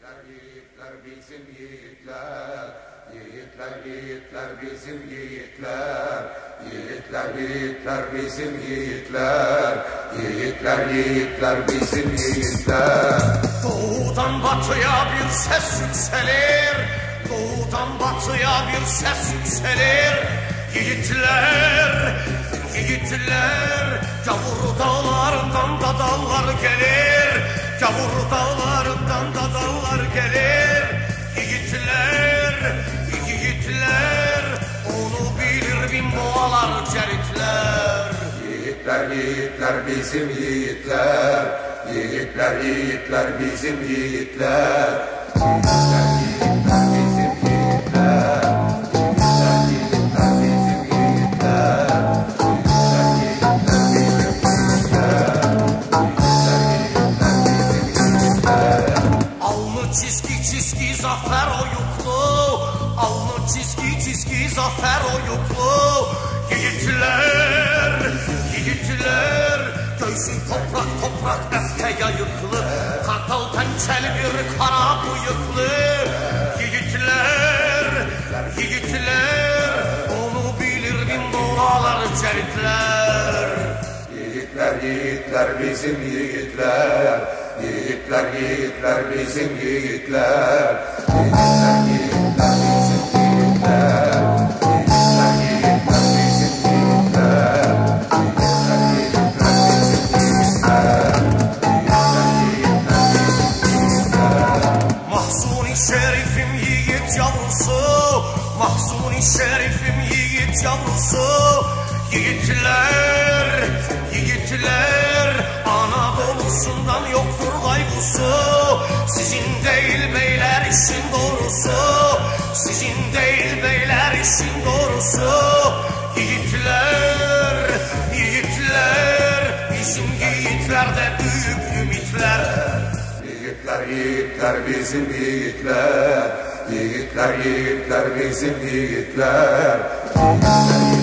Yiğitler bizim yiğitler, yiğitler yiğitler bizim yiğitler, yiğitler yiğitler bizim yiğitler, yiğitler yiğitler bizim yiğitler. Doğudan batıya bir ses yükselir, doğudan batıya bir ses yükselir. Yiğitler, yiğitler, gavur dağlarından da dallar gelir, gavur dağlarından da dallar gelir. Yiğitler, yiğitler, onu bilir bin boğalar ceritler. Yiğitler yiğitler bizim yiğitler, yiğitler yiğitler bizim yiğitler, yiğitler yiğitler bizim yiğitler, yiğitler yiğitler bizim yiğitler, yiğitler yiğitler bizim yiğitler, yiğitler yiğitler bizim yiğitler. Alnı çizgi çizgi zafer oyuklu, alnı çizgi çizgi zafer oyuklu. Yiğitler, yiğitler, göğsün toprak toprak öfke yayıklı, kartal pençeli bir kara bıyıklı. Yiğitler, yiğitler, onu bilir bin dağlar ceritler. Yiğitler yiğitler bizim yiğitler, yiğitler yiğitler bizim yiğitler, yiğitler yiğitler bizim yiğitler, yiğitler yiğitler bizim yiğitler, yiğitler yiğitler bizim yiğitler, yiğitler yiğitler bizim yiğitler. Mahzuni şerifim yiğit yavrusu, Mahzuni şerifim yiğit yavrusu. Yiğitler, yiğitler, Anadolu'sundan yoktur kaygusu. Sizin değil beyler işin doğrusu, sizin değil beyler işin doğrusu. Yiğitler, yiğitler, bizim yiğitlerde büyük ümitler. Yiğitler yiğitler bizim yiğitler, yiğitler yiğitler bizim yiğitler, yiğitler